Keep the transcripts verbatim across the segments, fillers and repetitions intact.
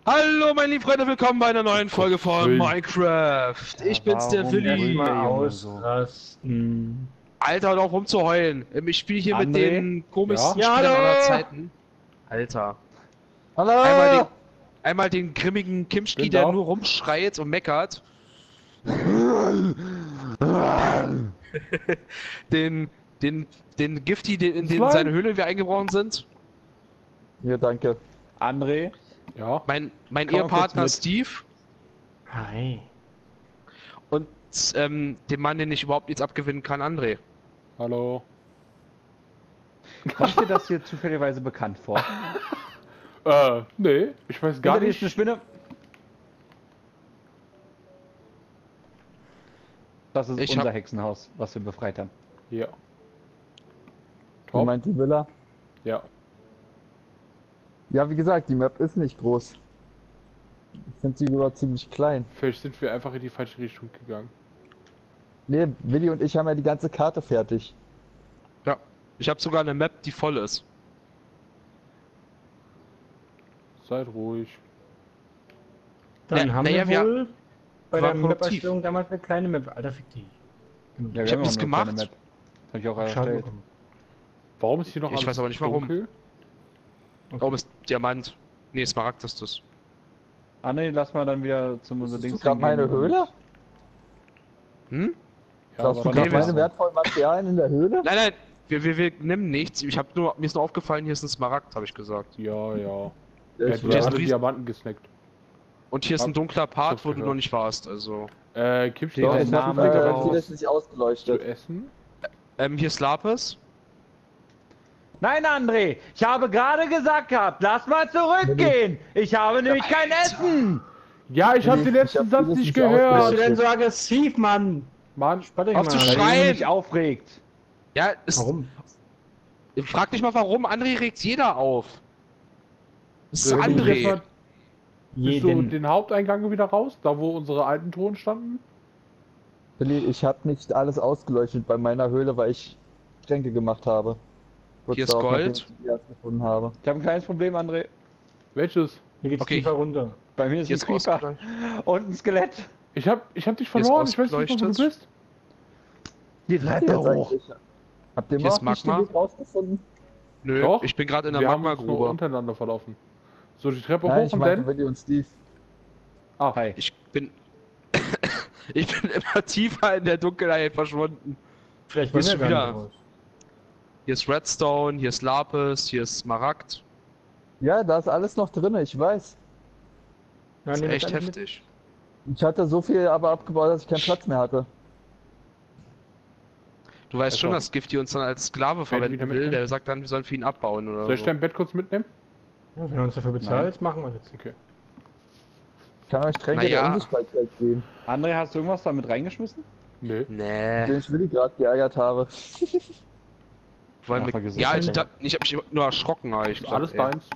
Hallo meine lieben Freunde, willkommen bei einer neuen Folge von Willen. Minecraft. Ich bin's, der Willi. Mal Junge, ausrasten. Alter, hör auf rumzuheulen. Ich spiele hier mit André? den komischsten Ja? Spielern Ja, hallo? aller Zeiten. Alter. Hallo! Einmal den, einmal den grimmigen Kimschki, Bin der da. nur rumschreit und meckert. den, den, den Gifty, den, in den Zwei. seine Höhle wir eingebrochen sind. Ja, danke. André? Ja. Mein, mein Komm mal kurz Ehepartner mit. Steve. Hi. Und ähm, den Mann, den ich überhaupt nichts abgewinnen kann, André. Hallo. Kommt dir das hier zufälligerweise bekannt vor? Äh, nee, ich weiß gar Hinter dir nicht. ist eine Spinne. Das ist Ich unser hab- Hexenhaus, was wir befreit haben. Ja. Du Top. meint die Villa? Ja. Ja, wie gesagt, die Map ist nicht groß. Ich finde sie sogar ziemlich klein. Vielleicht sind wir einfach in die falsche Richtung gegangen. Ne, Willi und ich haben ja die ganze Karte fertig. Ja. Ich habe sogar eine Map, die voll ist. Seid ruhig. Dann Na- haben naja, wir wir wohl bei waren der produktiv. Map-Erstellung damals eine kleine Map. Alter, fick die. Ja, Ich hab wir haben das auch nur eine gemacht. kleine Map. Hab ich auch Schaden erstellt. bekommen. Warum ist hier noch Ich alles weiß aber nicht, warum. dunkel? Oben ist Diamant. Nee, Smaragd ist das. Ah ne, lass mal dann wieder zum unser Siehst Dings du gerade meine hingehen. Höhle? Hm? Ja, Schaust du aber gerade nee, meine wir- wertvollen Materialien in der Höhle? Nein, nein, wir, wir, wir nehmen nichts. Ich hab nur, mir ist nur aufgefallen, hier ist ein Smaragd, habe ich gesagt. Ja, ja. Ja, Er ich hat weiß. alle Ries- Diamanten gesnackt. Und hier ist ein Hab- dunkler Part, hab's wo du gehört. noch nicht warst, also. Äh, Kim steht Doch, Doch, dein ich dein hab Name äh, drauf. vieles nicht zu ausgeleuchtet. essen? Ähm, hier ist Lapis. Nein, André! Ich habe gerade gesagt gehabt, lass mal zurückgehen! Ich habe nämlich kein Essen! Ja, ich hab Nee, den ich letzten hab Satz vieles nicht nicht Bist du gehört. denn so aggressiv, Mann? Mann, Spann dich Auf mal. zu Weil ihr Schreien! mich aufregt. Ja, ist, Warum? frag dich mal warum, André regt jeder auf. Das ist äh, bist du jetzt André. mal- bist du Jeden. den Haupteingang wieder raus? Da, wo unsere alten Truhen standen? Willi, ich habe nicht alles ausgeleuchtet bei meiner Höhle, weil ich Tränke gemacht habe. Kurz Hier ist darauf, nachdem Gold. ich die erst gefunden habe. Ich habe ein kleines Problem, André. Welches? Hier geht's Okay. tiefer runter. Bei mir ist Hier ein ist Creeper ausgeleuchtet. und ein Skelett. Ich hab, ich hab dich Hier ist verloren, ich weiß nicht, wo du ausgeleuchtet. bist. Die Habt ihr jetzt eigentlich- Habt ihr Hier ist mal auch den Magma. Weg rausgefunden? Nö, Doch, ich bin gerade in der Wir haben uns nur Magma-Grube. untereinander verlaufen. So, die Treppe Nein, hoch ich und meine dann... Willi und Steve. Ah, Hi. Ich bin. ich bin immer tiefer in der Dunkelheit verschwunden. Vielleicht Hier wollen ist wir schon gar wieder- nicht raus. Hier ist Redstone, hier ist Lapis, hier ist Smaragd. Ja, da ist alles noch drin, ich weiß. Ja, Das ist nehm das echt alles mit. heftig. Ich hatte so viel aber abgebaut, dass ich keinen Platz mehr hatte. Du weißt Also, schon, dass Gifty uns dann als Sklave wieder verwenden will. mitnehmen? Der sagt dann, wir sollen für ihn abbauen oder soll ich so. dein Bett kurz mitnehmen? Ja, wenn er uns dafür bezahlt, machen wir das. Okay. Ich kann euch Tränke Naja. der Unsichtbarkeit geben, André, hast du irgendwas damit reingeschmissen? Nö. Nee. den ich Willi gerade geärgert habe. Wollen Ach, wir... vergiss es. Ja, ich, da, ich hab mich nur erschrocken, hab ich Ist gesagt, alles ey. deins.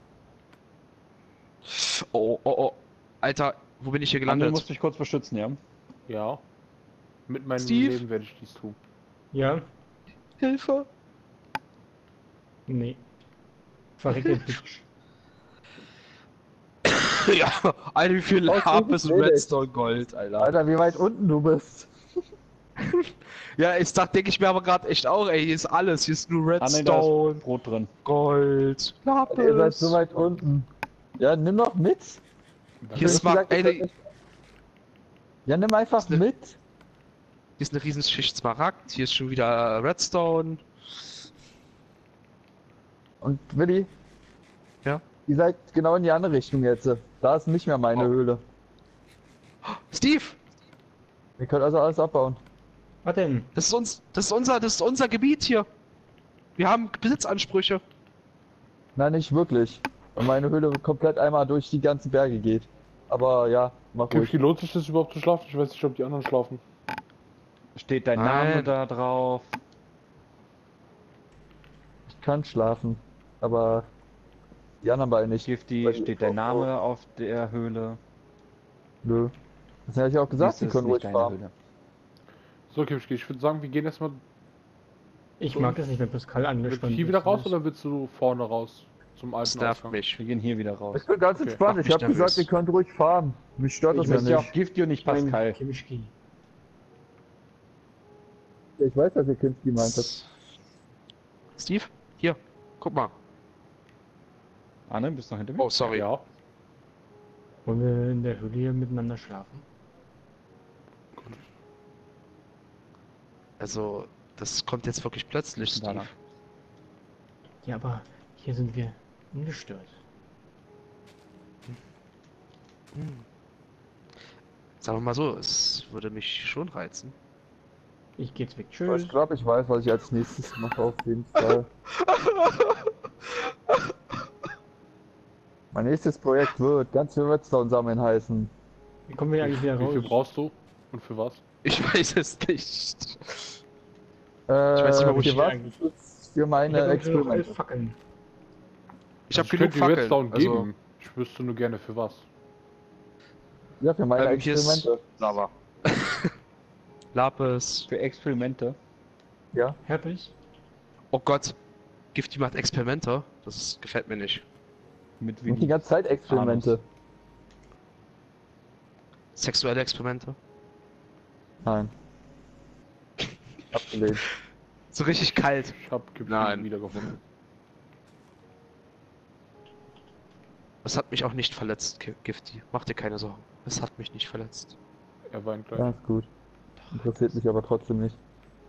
Oh, oh, oh. Alter, wo bin ich hier André gelandet? musst dich kurz beschützen, ja? Ja. Mit meinem Steve? Leben werde ich dies tun. Ja? Hilfe! Nee. Verreck den Pitch. ja, Alter, wie viel Aus Lapis dem und Bild. Redstone Gold, Alter. Alter, wie weit unten du bist. Ja, ich dachte, denke ich mir aber gerade echt auch, ey, hier ist alles. Hier ist nur André, da Redstone, ist Brot drin. Gold, Lapis. Ihr seid so weit unten. Ja, nimm doch mit. Hier ist Ich hab Mark, gesagt, ey, ich soll hier nicht- Ja, nimm einfach Ist ne- mit. ist eine riesen Schicht Smaragd, hier ist schon wieder Redstone. Und Willi? Ja? Ihr seid genau in die andere Richtung jetzt. Da ist nicht mehr meine Oh. Höhle. Steve, Ihr könnt also alles abbauen. Was denn? das ist uns, das ist unser, das ist unser Gebiet hier. Wir haben Besitzansprüche. Nein, nicht wirklich. Weil meine Höhle komplett einmal durch die ganzen Berge geht. Aber ja, mach ruhig. Wie lohnt sich das überhaupt zu schlafen? Ich weiß nicht, ob die anderen schlafen. Steht dein Nein. Name da drauf? Ich kann schlafen. Aber die anderen beiden nicht. Gifty, Weil die- steht dein Name auf der Höhle? Nö. Das habe ich auch gesagt, Dies sie ist können nicht ruhig deine farmen. Höhle. So, Kimschki, ich würde sagen, wir gehen erstmal Ich mag das nicht, wenn Pascal mit angespannt hier ist. wieder raus oder willst du vorne raus? Zum Das alten nervt Ausgang. mich. Wir gehen hier wieder raus. Ich bin ganz Okay. entspannt. Macht Ich habe mich gesagt, nervös. ihr könnt ruhig fahren. Mich stört das Ich ja möchte ja nicht. auch Gifty und nicht Mein Pascal. Chemischki. Ich weiß, dass ihr Kinski meint habt. Steve, hier, guck mal. Arne, bist du noch hinter mir? Oh, sorry. Ja. Wollen wir in der Höhle hier miteinander schlafen? Also, das kommt jetzt wirklich plötzlich, Da Steve. lang. Ja, aber hier sind wir ungestört. Hm. Sagen wir mal so, es würde mich schon reizen. Ich geh jetzt weg. Ich Tschüss. glaube, ich weiß, was ich als nächstes mache, auf jeden Fall. Mein nächstes Projekt wird ganz viel Redstone sammeln heißen. Wie kommen wir eigentlich wieder Wie viel raus? brauchst du? Und für was? Ich weiß es nicht. Äh, weiß nicht mal, wo ich für stehe was? eigentlich. Für Ich meine hab noch elf Experimente. Fackeln. Ich habe Also genug könnte die Fackeln. Redstone Also, geben. Ich wüsste nur gerne für was. Ja, für meine ähm, hier ist Experimente. Lava. Lapis. Für Experimente. Ja. Herpes? Oh Gott. Gifty macht Experimente. Das ist, gefällt mir nicht. Mit Und die Willi. ganze Zeit Experimente. Sexuelle Experimente. Nein. Abgelehnt. So richtig kalt. Ich hab Gifty Nein. wiedergefunden. Das hat mich auch nicht verletzt, Ki- Gifty. Mach dir keine Sorgen. Es hat mich nicht verletzt. Er war ein Ja, kleiner. ist gut. Interessiert mich aber trotzdem nicht.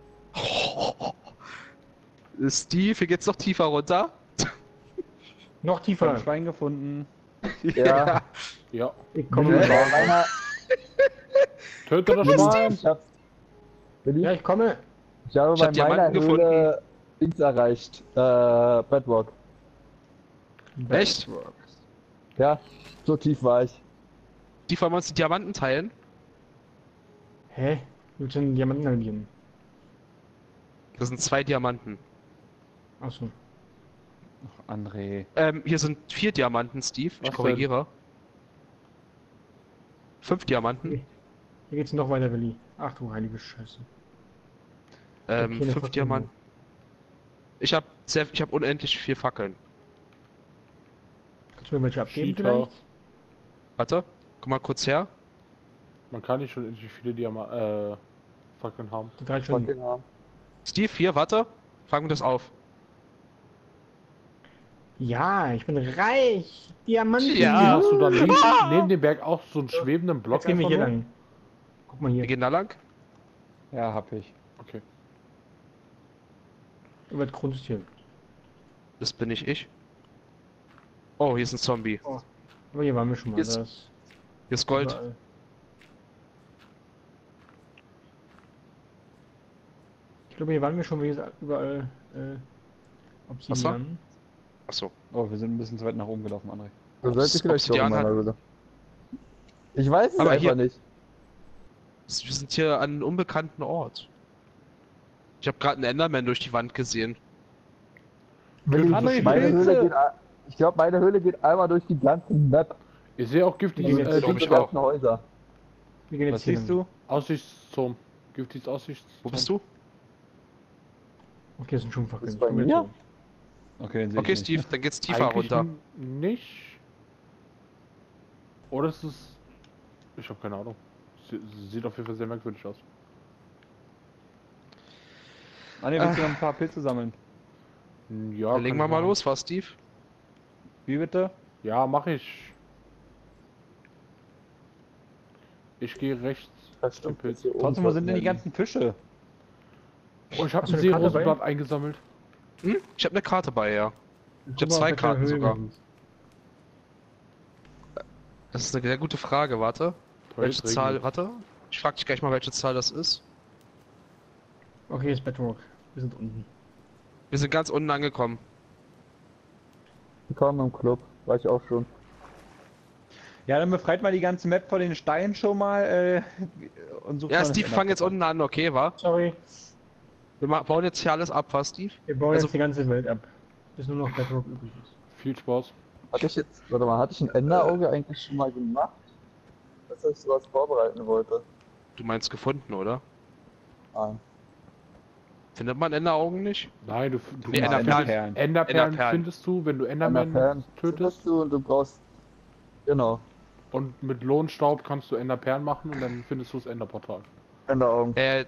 Steve, hier geht's noch tiefer runter. Noch Ich hab ein tiefer. Schwein gefunden. Ja. Ja. Ich komme Willi, gleich. bei meiner, Töte das Mist. Schwein! ich, hab, Willi, Ja, ich komme. ich habe Ich bei hab meiner Diamanten Höhle Dings erreicht. Äh, Bedrock. Echt? Ja, so tief war ich. Die wollen wir uns die Diamanten teilen? Hä? Willst du einen Diamanten anbieten? Das sind zwei Diamanten. Achso. Ach, André. Ähm, hier sind vier Diamanten, Steve. Ich Was korrigiere. Fünf Diamanten. Hier geht's noch weiter, Willi. Ach du heilige Scheiße. Ähm, Okay, fünf trotzdem Diamanten. Ich habe sehr, ich habe unendlich viel Fackeln. Kannst du mir welche abgeben Cheater. vielleicht? Warte, komm mal kurz her. Man kann nicht schon endlich viele Diamant äh, Fackeln haben. Die drei Stunden. Fucking Arm. Steve, hier, warte. Fangen wir das auf. Ja, ich bin reich. Diamanten. Ja. Hast du dann links neben dem Berg auch so einen schwebenden Block Jetzt gehen wir einfach hier nur? lang. Guck mal hier. Wir gehen da lang. Ja, hab ich. Okay. Über das Grundstück. Das bin nicht ich. Oh, hier ist ein Zombie. Aber hier waren wir schon mal. Hier ist Das Hier ist Gold. überall. Ich glaube, hier waren wir schon, wie gesagt, überall äh, Obsidian. Achso. Oh, wir sind ein bisschen zu weit nach oben gelaufen, André. Da sollte ich vielleicht doch in Obsidian meiner hat- Höhle. Ich weiß es Aber einfach hier- nicht. Wir sind hier an einem unbekannten Ort. Ich habe gerade einen Enderman durch die Wand gesehen. Willi, André, meine Pilze! Höhle geht, ein- ich glaube, meine Höhle geht einmal durch die ganze Map. Ich sehe auch Gifty Die gehen jetzt, äh, glaub die ich, die auch. ganzen Häuser. Wir gehen Was jetzt hier siehst lang. du? Aussichtsturm. Gifty's Aussichtsturm. Wo bist du? Okay, das sind schon Fackeln. Bist du bei Komm jetzt mir? hoch. Okay, den seh Okay, ich nicht. Steve, dann geht's tiefer Eigentlich runter. n- nicht. Oder ist es... Ich habe keine Ahnung. Sie, sieht auf jeden Fall sehr merkwürdig aus. André, willst du noch ein paar Pilze sammeln? Ja, Dann legen kann wir ich mal machen. los, was, Steve? Wie bitte? Ja, mache ich. Ich gehe rechts. Das stimmt. Pilz. Hier oben Trotzdem, wo sind denn die sollten ganzen Fische? Oh, ich habe Hast du ein eine Karte dabei? Seerosenblatt eingesammelt. Hm? Ich habe eine Karte bei, ja. Guck Ich hab mal, zwei auf welcher Karten Höhe sogar. wir sind. Das ist eine sehr gute Frage, warte. Toll, Welche jetzt Zahl, regnet warte. Ich frag dich gleich mal, welche Zahl das ist. Okay, hier ist Bedrock. Wir sind unten. Wir sind ganz unten angekommen. Willkommen im Club. War ich auch schon. Ja, dann befreit mal die ganze Map von den Steinen schon mal äh, und sucht Ja, mal das Steve, fang jetzt Enderportal. unten an, okay, wa? Sorry, Wir ma- bauen jetzt hier alles ab, was, Steve? wir bauen Also- jetzt die ganze Welt ab. Bis nur noch Bedrock übrig ist. Viel Spaß. Hatte ich jetzt, warte mal, hatte ich ein Enderauge eigentlich schon mal gemacht? Dass ich sowas vorbereiten wollte? Du meinst gefunden, oder? Nein. Findet man Enderaugen nicht? Nein, du, du Nee, machst- Enderperlen. Enderperlen Enderperlen. findest du, wenn du Enderman Enderperlen tötest. findest du und du brauchst. Genau. Und mit Lohnstaub kannst du Enderperlen machen und dann findest du das Enderportal. Enderaugen. Äh.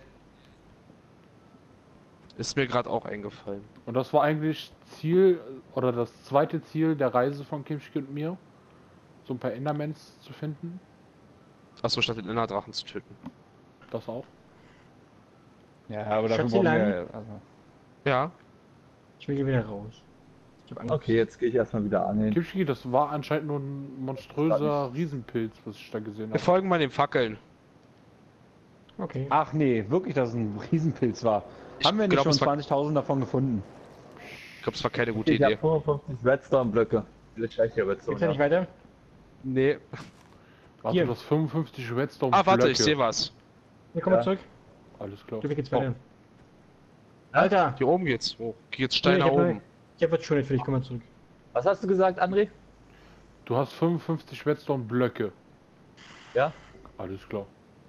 Ist mir gerade auch eingefallen. Und das war eigentlich Ziel, oder das zweite Ziel der Reise von Kimchi und mir. So ein paar Endermans zu finden. Achso, statt den Enderdrachen zu töten. Das auch. Ja, aber dafür Schatzi, brauchen wir... lang. Also, Ja. Ich will hier wieder raus. Ich hab Angst. Okay, jetzt gehe ich erstmal wieder angeln. Kimchi, das war anscheinend nur ein monströser Riesenpilz, was ich da gesehen Wir habe. folgen mal den Fackeln. Okay. ach nee, wirklich, dass es ein Riesenpilz war. Ich Haben wir nicht glaub, schon es war- zwanzigtausend davon gefunden? Ich glaube, es war keine gute Ich habe Idee. fünfundfünfzig Redstone-Blöcke. Vielleicht gleich hier Geht's ja Redstone. nicht Ja. weiter? Nee. Warte, Hier. das fünfundfünfzig Redstone Ah, warte, ich Blöcke. sehe was. Wir kommen Ja. zurück. Alles klar. Du, wie geht's Oh. weiter? Alter! Hier oben geht's. Oh, geht's ich steil nach hab, oben. ich hab was Schönes für dich, komm mal zurück. Was hast du gesagt, André? Du hast fünfundfünfzig Redstone Blöcke. Ja? Alles klar.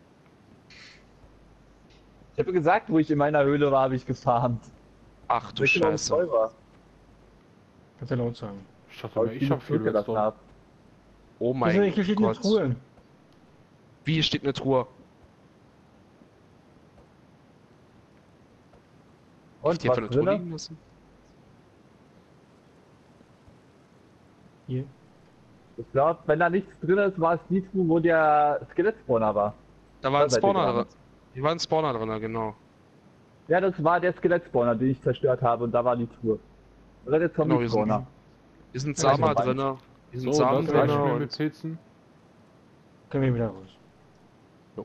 Ich habe gesagt, wo ich in meiner Höhle war, habe ich gefarmt. Ach du Weil ich immer Scheiße. voll war. Kannst du laut sagen. Ich dachte Weil mir, ich ich viele hab viel Blöcke davon Redstone. hab. Oh Also, mein hier steht eine Gott. Truhe. Wie, hier steht eine Truhe? Und Die was einfach eine Truhe drin? liegen lassen? Hier. Ich glaube, wenn da nichts drin ist, war es die Truhe, wo der Skelett-Spawner war. Da war ein Da seid ihr Spawner dran. drin. Hier war ein Spawner drin, genau. Ja, das war der Skelett-Spawner, den ich zerstört habe und da war die Truhe. Oder der Genau, hier sind, Zombie-Spawner. hier sind Ja, Samen das ist drin. Hier sind So, Samen das reicht drin. mir mit Und Pilzen. Können wir wieder raus. Jo.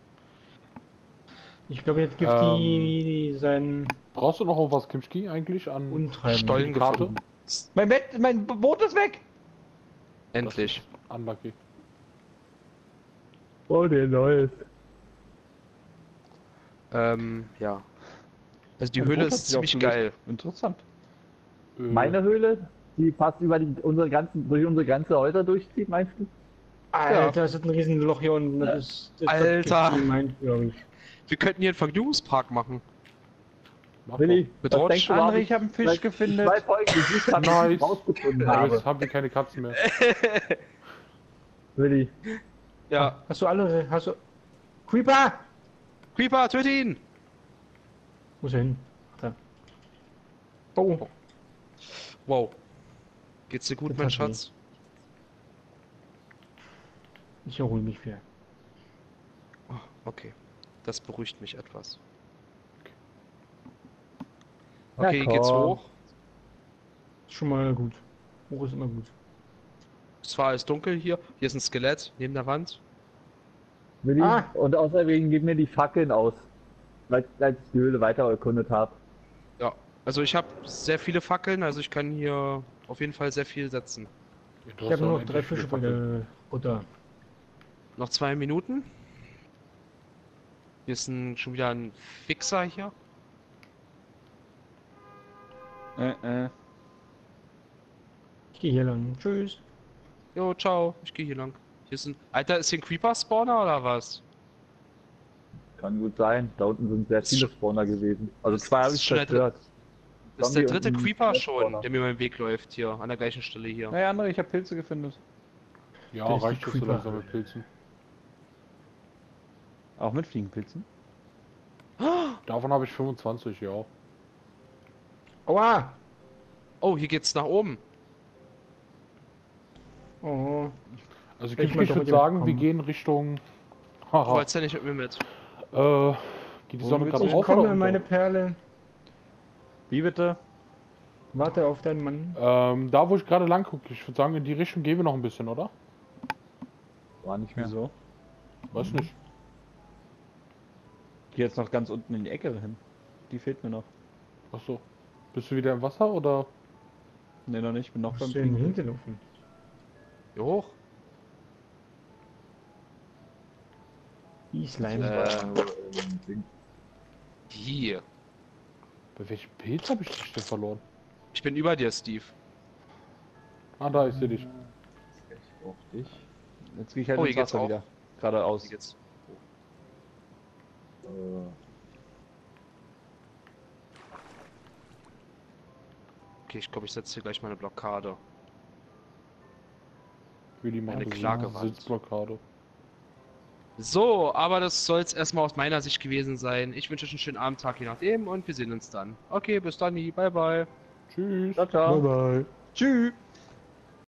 Ich glaube, jetzt gibt Ähm. die sein Brauchst du noch irgendwas, Kimchi, eigentlich an Untreiben. Stollen Karte? gefunden. Mein Bett, mein Boot ist weg! Endlich. Unlucky. Oh, der neues. Ähm, ja. Also die Mein Höhle Boot hat ist sich ziemlich aufgelöst. geil. Interessant. Äh, Meine Höhle, die fast über die, unsere ganzen, durch unsere ganze Häuser durchzieht, meinst du? Alter, das ist ein riesen Loch hier unten. Das ist, das Alter. Das meint, glaube ich. Wir könnten hier einen Vergnügungspark machen. mach Willi, Mit was Rutsch. denkst du, André, was ich habe einen Fisch seit gefunden. zwei Folgen gesucht habe, Nice. ich rausgefunden doch. Aber habe. jetzt haben wir keine Katzen mehr. Willi, Ja. Hast du alle. Hast du. Creeper! Creeper, töte ihn! Wo ist er hin? Da. Oh, Wow. Geht's dir gut, Das mein hat Schatz? ich erhole mich wieder. Oh, okay. Das beruhigt mich etwas. Na Okay, geht's komm. hoch. Ist schon mal gut. Hoch ist immer gut. Es war alles dunkel hier. Hier ist ein Skelett neben der Wand. Willi, Ah. und außerdem gib mir die Fackeln aus, weil als ich die Höhle weiter erkundet habe. Ja. Also ich habe sehr viele Fackeln, also ich kann hier auf jeden Fall sehr viel setzen. Du Ich hast habe ja noch unendlich drei viele Fische bei Fackeln. der Butter. Noch zwei Minuten. Hier ist ein, schon wieder ein Fixer hier. Äh, äh. Ich gehe hier lang. Tschüss. Jo, ciao. Ich gehe hier lang. Hier ist ein... Alter, ist hier ein Creeper-Spawner oder was? Kann gut sein. Da unten sind sehr viele Spawner gewesen. Also zwei habe das ich ist schon der zerstört. Das ist der Zombie dritte und ein Creeper Spawner. schon, der mir über den Weg läuft hier, an der gleichen Stelle hier. Naja, André, ich habe Pilze gefunden. Ja, Das ist die reicht jetzt so Creeper. langsam mit Pilzen. Auch mit Fliegenpilzen? Davon habe ich fünfundzwanzig, ja. Aua! Oh, hier geht's nach oben. Oh. Also Ich Kimchi, möchte ich doch würde mit dir sagen, wir kommen. gehen Richtung... Du Haha. wolltest ja nicht mit mir mit. Äh, geht die Wo Sonne willst gerade du- Ich auf oder komme, unter? meine Perle. Wie bitte? Warte auf deinen Mann. Ähm, da wo ich gerade lang gucke, ich würde sagen, in die Richtung gehen wir noch ein bisschen, oder? War nicht mehr. Wieso? Weiß nicht. Geh jetzt noch ganz unten in die Ecke hin. Die fehlt mir noch. Achso. Bist du wieder im Wasser oder? Ne, noch nicht. Ich bin noch Wo beim bist du denn Fliegen. hingelaufen? Hier hoch. Die Slime. Äh, hier. Bei welchem Pilz habe ich dich denn verloren? Ich bin über dir, Steve. Ah, da, ich sehe dich. Ich brauch dich. Jetzt gehe ich halt Oh, ins hier geht's Wasser auch. wieder. Geradeaus. Hier geht's. Äh, Okay, ich glaube, ich setze hier gleich mal eine Blockade. Für die Eine machen Klagewand. Sitzblockade. So, aber das soll es erstmal aus meiner Sicht gewesen sein. Ich wünsche euch einen schönen Abend, Tag, je nachdem, und wir sehen uns dann. Okay, bis dann, bye bye. Tschüss. Ciao, ciao. Bye bye. Tschüss.